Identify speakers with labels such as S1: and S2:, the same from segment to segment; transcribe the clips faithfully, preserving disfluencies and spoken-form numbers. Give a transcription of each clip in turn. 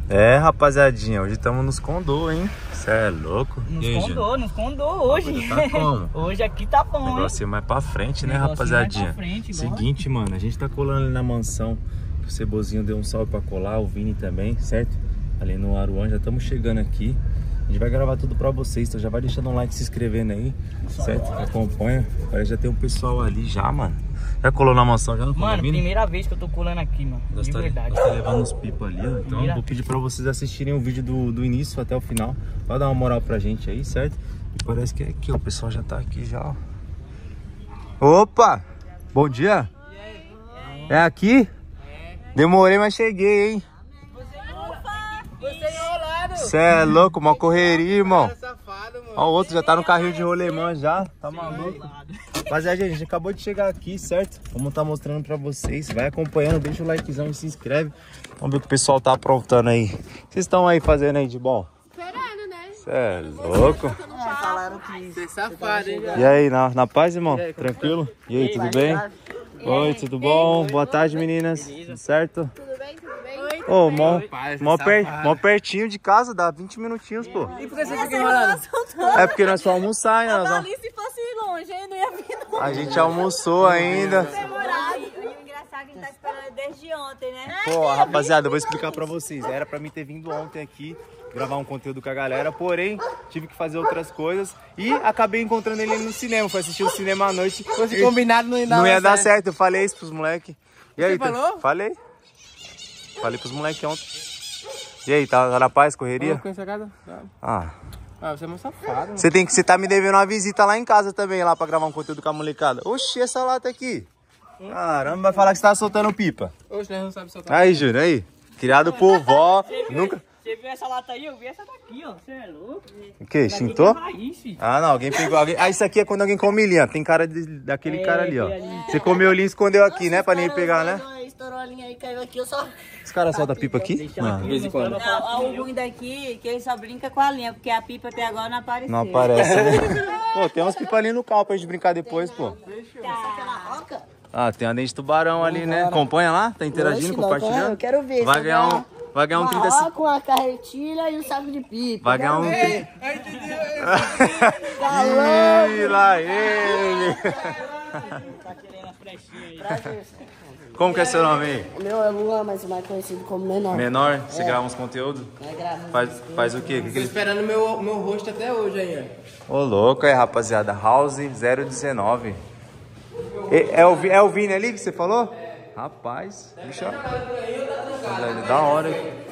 S1: É, rapaziadinha, hoje estamos nos condô, hein? Cê é louco?
S2: Nos condô, nos condô hoje.
S1: Tá como?
S2: Hoje aqui tá bom, hein?
S1: Negócio mais pra frente, né,
S2: Negocinho
S1: rapaziadinha?
S2: mais pra frente,
S1: Seguinte, igual. Mano, a gente tá colando ali na mansão. O Cebozinho deu um salve pra colar, o Vini também, certo? Ali no Aruan, já estamos chegando aqui. A gente vai gravar tudo pra vocês, então já vai deixando um like, se inscrevendo aí, certo? Acompanha. Parece que já tem um pessoal ali já, mano. Já colou na mansão já no
S2: Mano,
S1: condomínio?
S2: primeira vez que eu tô colando aqui, mano.
S1: Nós
S2: de
S1: tá,
S2: verdade.
S1: nós tá levando os pipos ali, ó. Então
S2: Primeira...
S1: vou pedir pra vocês assistirem o vídeo do, do início até o final. Pra dar uma moral pra gente aí, certo? E parece que é aqui, ó. O pessoal já tá aqui já, ó. Opa! Bom dia! É aqui? Demorei, mas cheguei, hein? Você é louco, uma correria, irmão. Ó, o outro já tá no carrinho de rolemã já. Tá maluco? Rapaziada, a gente acabou de chegar aqui, certo? Vamos tá mostrando pra vocês. Vai acompanhando, deixa o likezão e se inscreve. Vamos ver o que o pessoal tá aprontando aí. O que vocês estão aí fazendo aí de bom? Esperando, né? Você é louco?
S3: Falaram que você é safado, hein?
S1: E aí, na, na paz, irmão? Tranquilo? E aí, tudo bem? Oi, tudo bom? Boa tarde, meninas. Tudo certo?
S3: Tudo bem, tudo bem?
S1: Ô, mó, mó, per, mó pertinho de casa, dá vinte minutinhos, pô.
S3: E por que você fica enrolando?
S1: É porque nós fomos almoçar, né? Nós vamos...
S3: Ali se fosse longe, eu não ia vir não.
S1: A gente almoçou ainda.
S3: Demorado. E o engraçado é que a gente tá esperando desde ontem, né?
S1: Pô, rapaziada, eu vou explicar pra vocês. Era pra mim ter vindo ontem aqui, gravar um conteúdo com a galera, porém, tive que fazer outras coisas e acabei encontrando ele no cinema. Foi assistir o cinema à noite.
S3: Se fosse combinado, não ia dar,
S1: não ia dar
S3: certo.
S1: certo. Eu falei isso pros moleques. E aí,
S3: Você falou?
S1: Falei. Falei pros moleques ontem. E aí, tá, tá na paz, correria?
S3: Conhece a casa?
S1: Ah.
S3: Ah, você é muito safado.
S1: Você tem que, você tá me devendo uma visita lá em casa também, lá pra gravar um conteúdo com a molecada. Oxi, essa lata aqui. Caramba, vai falar que você tá soltando pipa.
S3: Hoje nós não sabemos soltar.
S1: Aí, Júnior, aí. Criado por vó. Nunca...
S2: Você viu essa lata aí? Eu vi essa daqui, ó. Você é louco?
S1: O quê? Xintou?
S2: Raiz, filho.
S1: Ah, não, alguém pegou. Alguém... Ah, isso aqui é quando alguém come linha. Tem cara de, daquele
S2: É,
S1: cara ali, ó.
S2: aquele ali.
S1: Você comeu linha e escondeu aqui, né? Pra ninguém pegar, né?
S3: Estourou a linha aí, caiu aqui, eu só...
S1: Os caras soltam pipa aqui? Não.
S2: De vez em quando.
S4: Não, o ruim daqui que ele só brinca com a linha, porque a pipa até agora não apareceu.
S1: Não aparece, né? Pô, tem uns pipa ali no carro pra gente brincar depois, pô. Ah, tem uma dente de tubarão ali, né? Acompanha lá? Tá interagindo,
S3: Oxe,
S1: compartilhando?
S3: Eu quero ver.
S1: Vai ganhar um... Vai ganhar um trinta...
S3: Ó, com a carretilha e o saco de pipa.
S1: Vai ganhar um...
S3: Ih,
S1: Ih, lá ele!
S2: Tá querendo a flechinha aí.
S1: Como que é seu nome aí?
S3: O meu é Luan, mas mais conhecido como Menor.
S1: Menor? Você grava uns conteúdos?
S3: É, grava.
S1: Faz, faz o quê? Que que
S5: Tô
S1: ele...
S5: esperando meu, meu rosto até hoje aí, ó.
S1: Ô, louco aí, rapaziada. House zero dezenove. É, é, o, Vi- é o Vini ali que você falou? Rapaz, bicho. Ó. Da hora.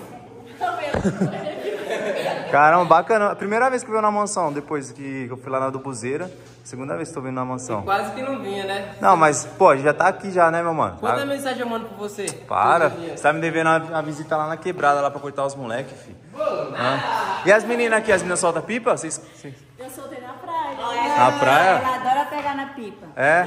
S1: Caramba, bacana. Primeira vez que eu vi na mansão, depois que eu fui lá na do Buzeira. Segunda vez que tô vindo na mansão.
S5: Quase que não vinha, né?
S1: Não, mas, pô, a gente já tá aqui já, né, meu mano?
S5: Quanta
S1: Tá-
S5: mensagem eu mando pra você?
S1: Para,
S5: Todo dia.
S1: você tá me devendo uma, uma visita lá na quebrada, lá pra cortar os moleques, filho. Hã? E as meninas aqui, as meninas soltam pipa? Vocês... vocês-
S4: Eu soltei na praia.
S1: Na praia?
S4: Ela adora pegar na pipa.
S1: É?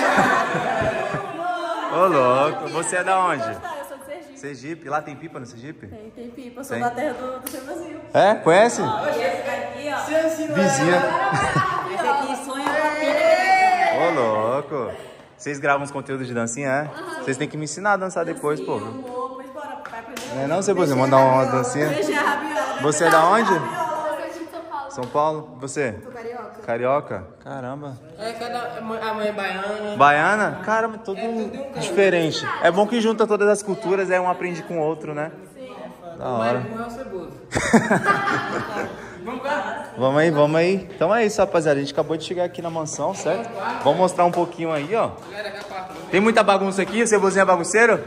S1: Ô, louco. Você é da onde?
S4: Eu sou de Sergipe.
S1: Sergipe. Lá tem pipa no Sergipe?
S4: Tem, tem pipa. Eu sou
S1: Tem?
S4: da terra do, do seu Brasil.
S1: É? Conhece?
S4: Esse aqui, ó.
S1: Vizinha.
S4: Esse aqui sonha com a pipa.
S1: Ô, louco. Vocês gravam uns conteúdos de dancinha, é? Vocês têm que me ensinar a dançar depois, pô.
S4: Amor, pois bora, vai aprender.
S1: Não é não, Cebozinho? Mandar uma dancinha.
S4: Deixa a rabiola.
S1: Você é da onde? São Paulo. Você?
S4: Carioca.
S1: Carioca? Caramba.
S5: É, cada, a mãe é baiana.
S1: Baiana? Caramba, todo diferente. É bom que junta todas as culturas, aí um aprende com o outro, né? Da hora.
S5: Não é o ceboso. Vamos cá?
S1: Vamos aí, vamos aí. Então é isso, rapaziada. A gente acabou de chegar aqui na mansão, certo? Vamos mostrar um pouquinho aí, ó. Tem muita bagunça aqui? O Cebozinho é bagunceiro?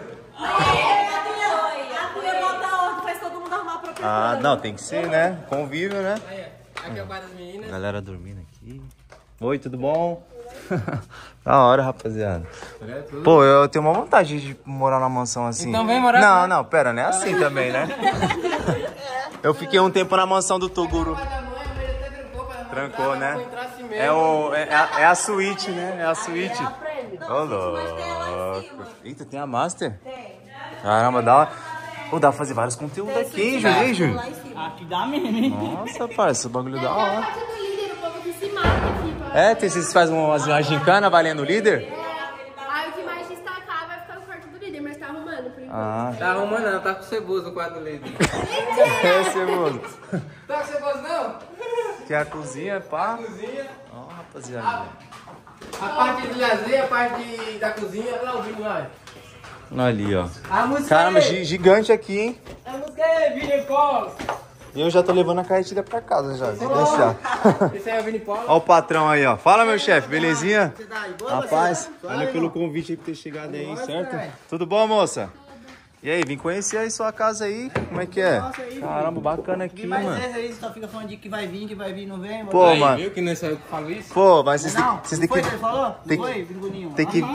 S1: Ah, não, tem que ser, né? Convívio, né?
S5: Aí, ó. Aqui é o bar das meninas.
S1: Galera dormindo aqui. Oi, tudo bom? Da hora, rapaziada. Pô, eu tenho uma vontade de morar numa mansão assim.
S5: Então vem morar
S1: Não,
S5: com-
S1: não, pera, não é assim também, né? Eu fiquei um tempo na mansão do Toguro.
S5: A mãe, a mãe até trancou pra
S1: Trancou, né?
S5: entrar assim mesmo.
S1: É, o, é, a, é a suíte, né? É a suíte. Ô, louco. Eita, tem a Master? Tem. Caramba, dá uma... Pô, dá pra fazer vários conteúdos aqui, hein, Júlio? Hein, Júlio?
S2: Aqui dá mesmo, hein?
S1: Nossa, parça, o bagulho da hora.
S6: do líder, o povo que se mata aqui. Pra...
S1: É, tem- vocês fazem umas uma gincana valendo o líder?
S6: Aí o que mais destacar vai ficar o quarto do líder, mas tá arrumando por enquanto.
S1: Ah.
S5: Tá arrumando não, tá com ceboso no quarto do leite.
S1: É, Ceboso.
S5: Tá com ceboso não?
S1: Que é a cozinha, pá.
S5: Cozinha.
S1: Ó, rapaziada.
S5: A parte de lazer, a parte de, da cozinha, lá o vinho lá.
S1: Ali, ó.
S5: A música
S1: Caramba,
S5: é...
S1: gi- gigante aqui, hein?
S5: A música é Vini Paulo.
S1: E eu já tô levando a carretilha pra casa já, se deixar.
S5: Esse aí é o Vini Paulo.
S1: Ó o patrão aí, ó. Fala, meu chefe, belezinha? Rapaz, valeu pelo convite aí por ter chegado aí, certo? Tudo bom, moça? E aí, vim conhecer aí sua casa aí, como é que é? Caramba, bacana aqui,
S2: Mas
S1: mano.
S2: esse aí só fica falando de que vai vir, que vai vir, não vem.
S1: Pô,
S5: Aí,
S1: mano.
S5: viu que não é só eu que falo isso?
S1: Pô, mas vocês têm
S2: Não,
S1: vocês
S2: não
S1: têm
S2: foi
S1: que...
S2: que ele falou?
S1: tem
S2: Não
S1: que-
S2: foi, Bingoninho?
S1: Tem que...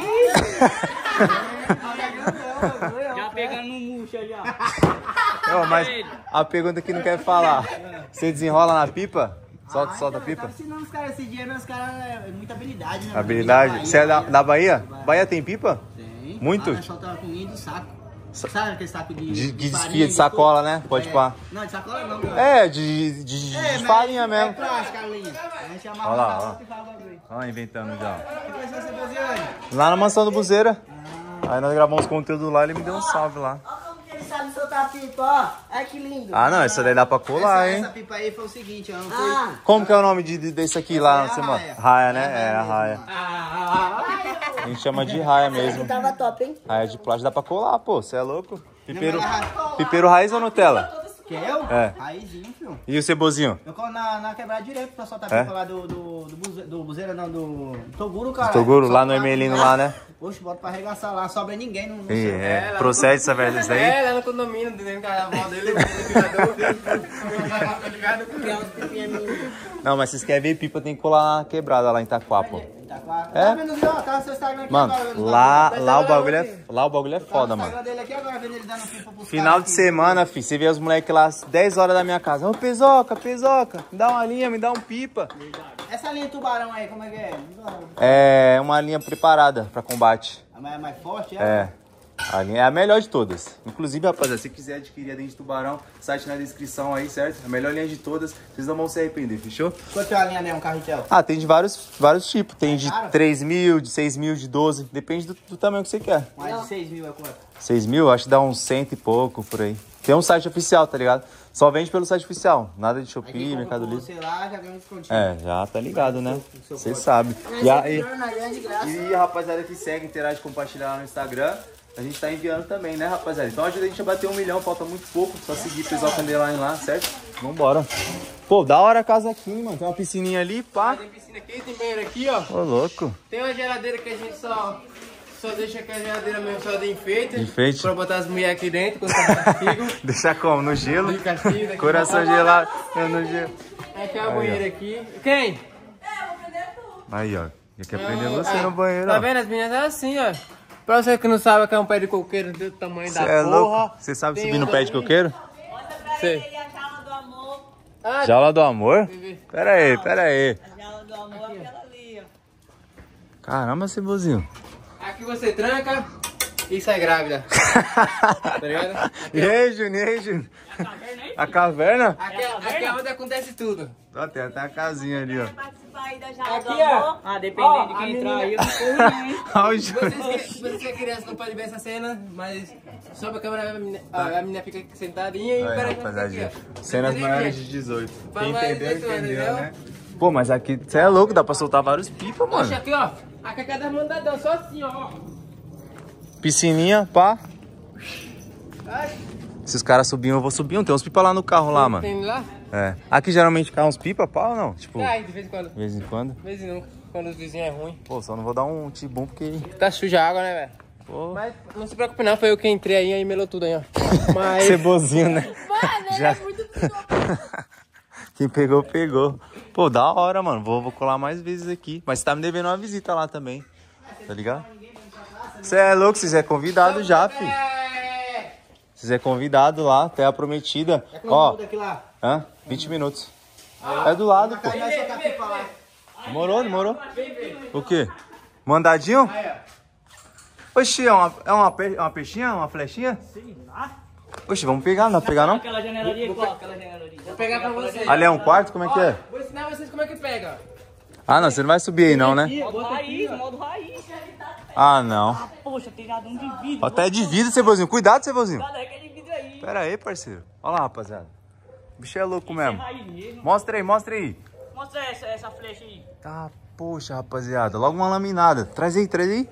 S2: Já pegando no murcho já.
S1: Ó, mas a pergunta que não quer falar. Você desenrola na pipa? Solta,
S2: Ah,
S1: solta a
S2: então, eu
S1: pipa?
S2: tava ensinando os caras esse dia, mas os caras é muita habilidade, né?
S1: Habilidade? Você é da, da Bahia? Bahia tem pipa?
S2: Tem.
S1: Muito?
S2: Lá nós soltava com linha do saco. Sabe aquele saco de...
S1: De, de
S2: farinha,
S1: desfia de sacola,
S2: tudo?
S1: né? Pode
S2: É.
S1: pá.
S2: Não, de sacola não. Não.
S1: É, de, de, de,
S2: É,
S1: de
S2: mas
S1: farinha
S2: É
S1: mesmo.
S2: plástica a linha. A gente amarra
S1: Olha lá,
S2: na
S1: ó.
S2: outra e faz o bagulho.
S1: Ó, inventando já.
S2: O que vai ser você fazer hoje?
S1: Lá na mansão do Buzeira. Aí nós gravamos conteúdo lá, ele me deu um salve lá.
S2: Olha como que ele sabe soltar a pipa, ó. Olha que lindo.
S1: Ah, não, essa daí dá pra colar,
S2: essa,
S1: hein?
S2: essa pipa aí foi o seguinte, ó. Não foi... Ah.
S1: Como que é o nome de, de- desse aqui lá?
S2: é a
S1: Você mano?
S2: raia.
S1: Raia, né? É, a raia.
S5: Ah,
S1: A gente chama de raia mesmo.
S4: Tava top, hein?
S1: Raia de plástico dá pra colar, pô. Você é louco? Pipeiro, pipeiro raiz ou Nutella?
S2: Que eu?
S1: É.
S2: Raizinho, filho.
S1: E o cebozinho?
S2: Eu colo na, na quebrada direto pra soltar a
S1: É?
S2: pipa lá do, do, do, buze, do buzeira, não, do Toguro, cara.
S1: Toguro, lá no Hermelino lá, né?
S2: Oxe, bota pra arregaçar lá, sobra ninguém no, no
S1: Ih,
S2: seu.
S1: é. Procede essa verdade isso daí?
S5: é, lá no condomínio, dizendo que a avó dele, o criador.
S1: Não, mas vocês querem ver pipa, tem que colar na quebrada lá em Itaquá, pô.
S2: Tá claro.
S1: É?
S2: Tá vendo, viu? Tá no seu Instagram aqui
S1: Mano,
S2: agora, vendo
S1: lá,
S2: bagulho.
S1: lá, o bagulho é, lá o bagulho é
S2: Tá no
S1: foda,
S2: Instagram
S1: mano.
S2: dele aqui agora, vendo ele dando pipa pros
S1: Final
S2: caras
S1: de
S2: aqui.
S1: semana, fi, você vê os moleques lá às dez horas da minha casa. Ô, Pesoca, Pesoca, me dá uma linha, me dá um pipa.
S2: Essa linha de tubarão aí, como é que é?
S1: É uma linha preparada pra combate.
S2: A mais, mais forte, é?
S1: É. A linha é a melhor de todas. Inclusive, rapaziada, se quiser adquirir a dente de tubarão, site na descrição aí, certo? A melhor linha de todas. Vocês não vão se arrepender, fechou?
S2: Quanto é a linha, né? Um carretel?
S1: Ah, tem de vários, vários tipos. Tem de
S2: caro?
S1: três mil, de seis mil, de doze. Depende do, do tamanho que você quer.
S2: Mais de seis mil é quanto?
S1: seis mil, acho que dá uns cento e pouco por aí. Tem um site oficial, tá ligado? Só vende pelo site oficial. Nada de
S2: Aí
S1: Shopee,
S2: quem
S1: Mercado
S2: compra com
S1: Livre.
S2: você lá, já ganha um descontinho.
S1: É, já tá ligado, né? Você sabe. E, aí, e a rapaziada que segue, interage, compartilha lá no Instagram, a gente tá enviando também, né, rapaziada? Então ajuda a gente a bater um milhão, falta muito pouco. Só seguir o pessoal Underline lá, certo? Vambora. Pô, da hora a casa aqui, mano. Tem uma piscininha ali, pá.
S5: Tem piscina aqui, tem banheiro aqui, ó.
S1: Ô, louco.
S5: Tem uma geladeira que a gente só, só deixa aqui a geladeira mesmo, só de enfeite.
S1: De enfeite?
S5: Pra botar as mulheres aqui dentro, quando tá de castigo.
S1: Deixar como? No gelo?
S5: De castigo. daqui
S1: Coração
S5: pra-
S1: gelado. É no gelo.
S5: Aqui é o banheiro aqui. Quem?
S1: Aí, ó. Já quer prender você
S5: Ah,
S1: no banheiro,
S5: Tá
S1: ó.
S5: vendo? As meninas é assim, ó. Pra você que não sabe o que é um pé de coqueiro do tamanho da
S1: Você é
S5: porra.
S1: louco? Você sabe
S5: tem
S1: subir no
S5: um
S1: pé de
S5: ali.
S1: coqueiro?
S3: Mostra pra
S5: Sei.
S3: ele aí a jaula do amor.
S5: Ah,
S1: Jaula do amor?
S5: Vivi.
S1: Pera aí, pera aí.
S3: A jaula do amor é aquela ali, ó.
S1: Caramba, Cebozinho.
S5: aqui você tranca e sai grávida. Tá ligado?
S1: E aí, Juninho? E aí, Juninho? A caverna?
S5: Aqui, é- aqui é onde acontece tudo.
S1: Ó, tem até a casinha ali, ó.
S3: Quer participar aí da jaula
S5: Aqui,
S3: do
S5: ó.
S3: amor?
S2: Ah, dependendo
S5: Ó,
S2: de
S5: a
S2: quem
S5: menina-
S2: entrar aí, eu não corro não, hein?
S1: Ó, o
S5: Vocês
S1: Juninho.
S5: que, vocês que é criança não pode ver essa cena, mas sobe a câmera, a menina, a, a menina fica aqui sentadinha e
S1: Aí,
S5: espera que
S1: rapaziada.
S5: aqui, ó.
S1: Cenas
S5: Entendeu,
S1: maiores
S5: gente?
S1: de dezoito.
S5: Pra
S1: Quem
S5: mais
S1: entendeu,
S5: dezoito anos,
S1: entendeu,
S5: entendeu?
S1: né? Pô, mas aqui, você é louco, dá pra soltar vários pipa,
S5: Oxe,
S1: mano.
S5: aqui, ó. Aqui é cada mandadão, só assim, ó.
S1: Piscininha, pá.
S5: Ai,
S1: Se os caras subiam, eu vou subir. Não tem uns pipa lá no carro lá, mano.
S5: tem lá?
S1: É. Aqui geralmente cai uns pipa, pá ou não? Tipo,
S5: Cai, de vez em quando.
S1: de vez em quando.
S5: De vez em nunca. Quando os vizinhos é ruim.
S1: Pô, só não vou dar um tibum porque...
S5: Tá suja a água, né, velho?
S1: Pô,
S5: Mas não se preocupe não, foi eu que entrei aí e melou tudo aí, ó. Mas...
S1: cebozinho, né?
S6: Mano, ele
S1: Já-
S6: é muito
S1: Quem pegou, pegou. Pô, da hora, mano. Vou, vou colar mais vezes aqui. Mas você tá me devendo uma visita lá também. Tá ligado? Você é louco, vocês é convidado já, fi.
S5: É...
S1: Vocês é convidado lá, até a prometida. Ó,
S2: Tudo aqui lá.
S1: hã? vinte minutos. É do lado, pô.
S2: Aí nós soltar a pipa lá.
S1: Demorou, demorou. O quê? Mandadinho? Oxi, é uma, é uma, pe- uma peixinha? Uma flechinha? Sim. Oxi, vamos pegar, não dá pra pegar não?
S2: Aquela janela ali, qual? Aquela janela ali.
S5: Vou pegar pra vocês.
S1: Ali é um quarto? Como é que é?
S5: Vou ensinar vocês como é que pega.
S1: Ah, não, você não vai subir aí não, né?
S2: Modo Bota aqui, raiz, ó. modo raiz.
S1: Ah, não.
S4: Ah, poxa, tem nada um de vidro.
S1: Ó, até de vidro, Cebozinho. Cuidado, Cebozinho.
S4: Cuidado aí que é de vidro aí.
S1: Pera aí, parceiro. Olha lá, rapaziada. O bicho é louco mesmo.
S4: É raiz mesmo.
S1: Mostra aí, mostra aí.
S4: Mostra essa, essa flecha aí.
S1: Tá, poxa, rapaziada. Logo uma laminada. Traz aí, traz aí.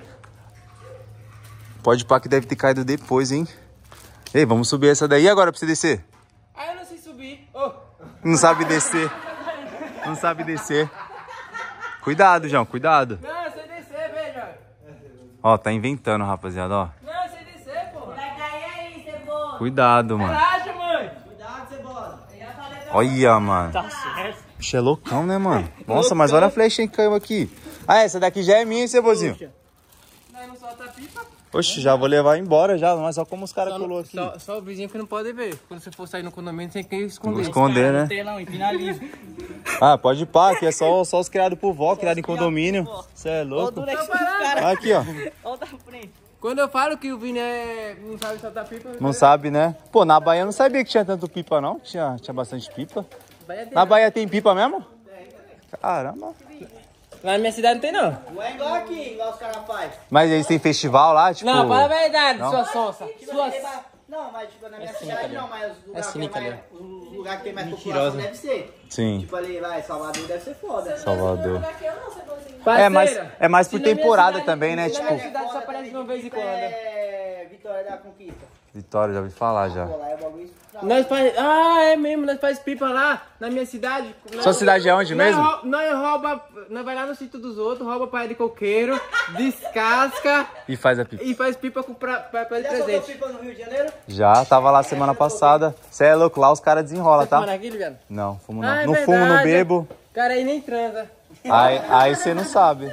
S1: Pode pá que deve ter caído depois, hein? Ei, vamos subir essa daí agora pra você descer.
S5: Ah, eu não sei subir. Oh.
S1: Não sabe descer. Não sabe descer. Cuidado, João, cuidado.
S5: Não, eu sei descer, veja.
S1: Ó, tá inventando, rapaziada, ó.
S5: Não, eu sei descer, porra.
S3: Vai cair aí, Cebola.
S1: Cuidado, mano.
S5: Relaxa, mãe.
S2: Cuidado, Cebola.
S1: Olha, mano.
S4: Tá certo.
S1: Bicho é loucão, né, mano? Nossa, mas olha a flechinha que caiu aqui. Ah, essa daqui já é minha, hein, Cebozinho?
S5: Não, não solta a pipa.
S1: Oxe, já vou levar embora já, mas só como os caras
S5: Só,
S1: colou
S5: no-
S1: aqui.
S5: só, só o vizinho que não pode ver. Quando você for sair no condomínio, tem que esconder.
S1: Vou esconder, né?
S4: Telão, finaliza.
S1: Ah, pode ir pá, aqui é só, só os criados por vó, criados em condomínio. Você é louco? Aqui, ó.
S4: Olha da frente.
S5: Quando eu falo que o Vini é... não sabe soltar pipa...
S1: Não sabe, né? Pô, na Bahia eu não sabia que tinha tanto pipa, não. Tinha, tinha bastante pipa.
S5: Bahia tem,
S1: Na
S5: não.
S1: Bahia tem pipa mesmo? Caramba.
S5: Lá na minha cidade não tem, não.
S2: Não é igual aqui, igual os caras fazem.
S1: Mas eles têm festival lá, tipo...
S5: Não, fala a verdade,
S1: Não?
S5: sua sonsa. Sua...
S2: Não, mas tipo, na minha
S5: cínica,
S2: cidade
S5: né?
S2: não, mas os lugares que,
S5: cínica,
S2: mais-
S5: né?
S2: os lugares que tem mais
S5: Mentirosa.
S2: população deve ser.
S1: Sim,
S2: Tipo ali lá em Salvador deve ser foda.
S1: Salvador.
S6: Aqui eu não, Cebolinha.
S1: É mais,
S5: Parceira,
S1: é mais por
S5: se na minha
S1: temporada
S5: cidade-
S1: também, né?
S5: se na minha
S1: Tipo,
S5: cidade só aparece de uma vez em quando.
S2: É Vitória da Conquista.
S1: Vitória, já ouvi falar já.
S2: Pô, lá é o bagulho.
S5: Nós faz... Ah, é mesmo, nós faz pipa lá, na minha cidade.
S1: Sua cidade é onde
S5: Nós
S1: mesmo?
S5: rou- Nós rouba, nós vai lá no sítio dos outros, rouba palha de coqueiro, descasca
S1: E faz a pipa.
S5: e faz pipa com pra, pra, pra de
S2: Já soltou
S5: presente.
S2: pipa no Rio de Janeiro?
S1: Já, tava lá semana passada. Você é louco, lá os caras desenrolam,
S5: Tá?
S1: tá?
S5: Aqui, viado?
S1: Não, fumo
S5: Ah,
S1: não.
S5: é
S1: Não fumo, não
S5: verdade.
S1: bebo.
S5: Cara aí nem transa.
S1: Aí, aí você não sabe.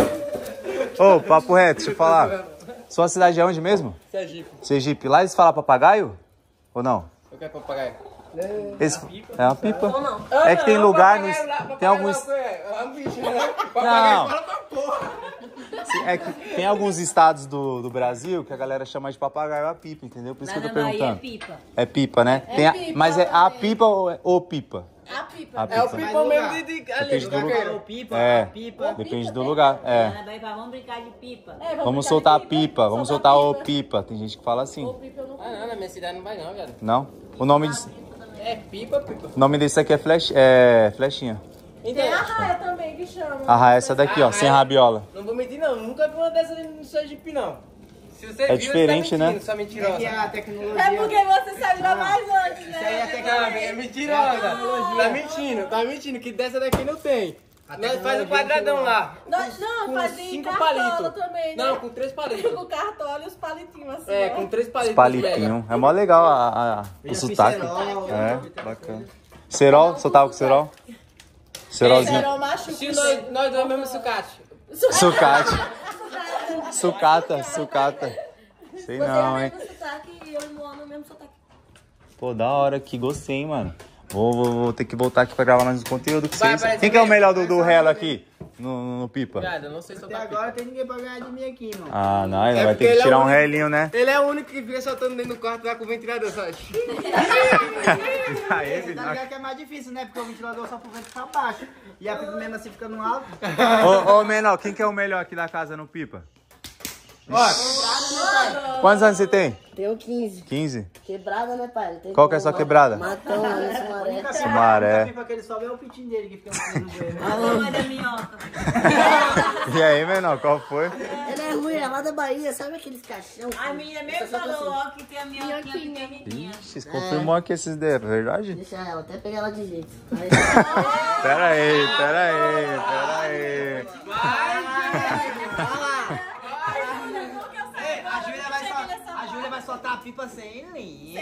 S1: Ô, papo reto, deixa eu falar. Sua cidade é onde mesmo?
S5: Sergipe.
S1: Sergipe. Lá eles falam papagaio? Ou não?
S5: Eu quero papagaio.
S1: Eles... É uma pipa. É que tem lugar, nos... tem alguns...
S5: É um bicho, né?
S1: Não.
S5: Fala pra porra.
S1: É que tem alguns estados do, do Brasil que a galera chama de papagaio a pipa, entendeu? Por isso
S3: Lá
S1: que eu
S3: na
S1: tô
S3: Bahia é
S1: perguntando.
S3: pipa.
S1: É pipa, né? Tem a-
S6: pipa
S1: Mas é a
S6: também.
S1: pipa ou é o pipa?
S6: A pipa.
S1: A
S5: É o
S1: pipa.
S5: pipa mesmo de, de ali,
S1: Depende
S5: do
S1: do lugar.
S5: caqueiro.
S2: Pipa,
S1: É,
S2: pipa.
S1: depende do lugar.
S3: Lá
S1: É.
S3: na Bahia fala, vamos brincar de pipa.
S6: É,
S1: Vamos
S6: brincar
S1: soltar a
S6: de
S1: pipa, vamos soltar o pipa. Tem gente que fala assim.
S6: O pipa eu não.
S5: Ah, não, na minha cidade não vai não, velho.
S1: Não? O nome, disso-
S5: É pipa, pipa.
S1: o nome desse aqui é, flecha, é flechinha.
S5: Então,
S6: Tem a raia também que chama.
S1: Ah, essa daqui, ó, sem rabiola.
S5: não vou mentir não, nunca vi uma dessa no Sergipe não. Se você
S1: É
S5: viu,
S1: diferente,
S5: você tá
S1: né?
S5: mentindo, sua mentirosa.
S2: É que a tecnologia.
S3: É porque você saiu lá mais antes,
S2: Isso aí é
S3: né?
S2: a
S5: Não,
S2: tecnologia.
S5: é mentirosa. Tá mentindo, tá mentindo, que dessa daqui não tem. Nós faz um quadradão lá.
S6: Nós não,
S5: Com
S6: fazia
S5: cinco
S6: cartola
S5: palitos.
S6: também, né?
S5: Não, com três palitos.
S6: Com cartola e os palitinhos assim.
S5: É,
S6: ó.
S5: com três palitos.
S1: Palitinho. É mó legal a, a- o sotaque. É, bacana. Cerol, soltava com cerol? Cerolzinho.
S6: Era o macho.
S5: Se nós, nós dois mesmo sucate.
S1: Sucate. Sucata, sucata. Sei não, hein.
S6: Você é o mesmo sotaque e eu e o Luan no mesmo sotaque.
S1: Pô, da hora aqui, gostei, hein, mano. Vou, vou, vou ter que voltar aqui pra gravar mais um conteúdo com
S5: Vai,
S1: vocês.
S5: vai,
S1: Quem que é o
S5: vai.
S1: melhor do, do Relo aqui? No, no, no Pipa?
S5: Viado, eu não sei
S2: Até
S5: soltar
S2: agora
S5: pipa.
S2: tem ninguém pra ganhar de mim aqui, mano.
S1: Ah, não, ele
S5: É
S1: vai
S5: porque
S1: ter que
S5: ele é
S1: tirar
S5: o
S1: um
S5: único-
S1: relinho, né?
S5: Ele é o único que fica soltando dentro do quarto lá com o ventilador, só.
S1: Aí,
S2: Tá ligado que é mais difícil, né? Porque o ventilador só pro vento pra baixo. E a pipa mesmo assim fica no alto.
S1: Ô, ô, menor, quem que é o melhor aqui da casa no Pipa? Quantos anos você tem?
S7: Tenho quinze.
S1: quinze?
S7: Quebrada, né, pai? Não tem
S1: Qual que é a
S7: como
S1: sua
S7: não.
S1: quebrada?
S7: Matão lá no Sumaré.
S1: Sumaré.
S2: A pipa que ele sobe é o pitinho dele que fica no joelho.
S3: Tamanho da minhoca.
S1: E aí, menor, qual foi?
S7: Ele é ruim, é lá da Bahia, sabe aqueles caixão?
S3: A minha mesmo falou, ó, que tem a minhoquinha pequenininha.
S1: Ixi, você confirmou aqui esses dedos, é verdade?
S7: Deixa ela, até pegar ela de jeito. Aí,
S1: Pera aí, pera aí, pera aí.
S2: A Júlia vai, sol- a Júlia vai soltar a pipa sem linha.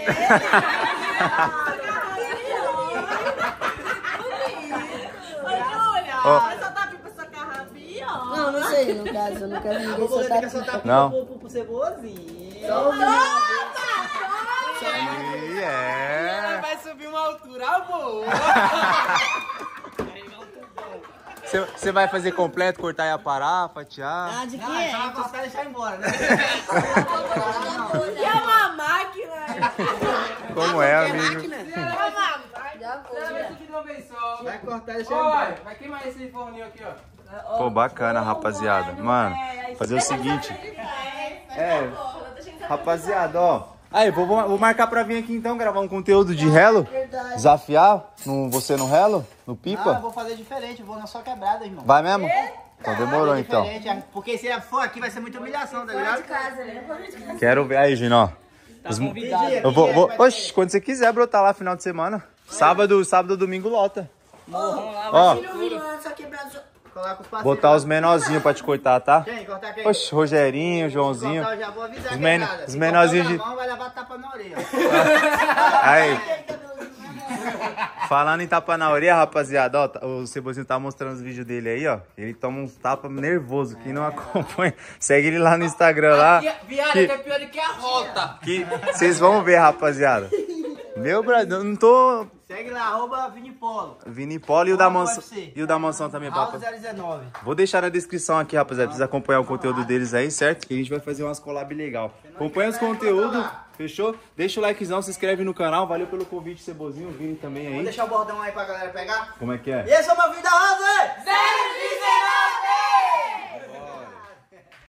S1: Ó.
S6: Vai soltar pipa sua carrabinha, ó.
S7: não, não sei, no caso, eu nunca vi ninguém
S2: Vou
S7: soltar
S2: ter que soltar a
S7: pipa.
S2: pipa
S1: Não.
S2: pro, pro, pro cebozinho.
S1: E é.
S5: Vai subir uma altura boa.
S1: Você vai fazer completo, cortar e aparar, fatiar?
S7: Ah, de que
S2: Ah,
S7: é?
S2: então vai passar e deixar embora, né?
S6: E é uma máquina.
S1: Como é, amigo?
S6: É uma máquina.
S7: Já vou, já.
S5: uma vez só.
S2: Vai cortar esse
S5: Olha, vai queimar esse forninho aqui, ó.
S1: Pô, bacana, rapaziada. Mano, fazer o seguinte. É, rapaziada, ó. Aí, vou, vou marcar pra vir aqui então, gravar um conteúdo de relo. Desafiar no, você no relo, no
S2: Ah, eu
S1: pipa.
S2: vou fazer diferente, eu vou na sua quebrada, irmão.
S1: Vai mesmo? Então demorou então.
S2: Diferente, porque se for aqui vai ser muita humilhação, tá ligado?
S1: Quero ver aí, Gino, ó. Os- Eu vou, vou... Oxe, quando você quiser brotar lá final de semana. Sábado, sábado, domingo lota. Ó,
S2: Coloca os parceiros.
S1: botar os menorzinhos pra te cortar, tá?
S2: Quem? Cortar quem?
S1: Oxe, Rogerinho, Joãozinho.
S2: Cortar, eu já vou avisar
S1: Os
S2: a
S1: men-
S2: quebrada.
S1: os
S2: Se
S1: menorzinhos
S2: cortar
S1: de-
S2: na mão, vai levar tapa na orelha.
S1: Aí. Falando em tapa na orelha, rapaziada, ó, tá- o Cebozinho tá mostrando os vídeos dele aí, ó. Ele toma uns tapas nervoso. Quem não acompanha, segue ele lá no Instagram lá.
S5: Viado, que é pior do que a rota.
S1: Que vocês vão ver, rapaziada. Meu brother, eu não tô.
S2: Segue lá, arroba Vinipolo.
S1: Vini Polo e o da
S2: Arroba
S1: mansão.
S2: U F C.
S1: E o da mansão também,
S2: Raul
S1: papo.
S2: zero dezenove.
S1: Vou deixar na descrição aqui, rapaziada. Precisa acompanhar o conteúdo deles aí, certo? Que a gente vai fazer umas collab legal. Acompanha os conteúdos, fechou? Deixa o likezão, se inscreve no canal. Valeu pelo convite, Cebozinho. O Vini também
S2: Vou
S1: aí.
S2: deixar o bordão aí pra galera pegar.
S1: Como é que é?
S2: E esse é o meu vida,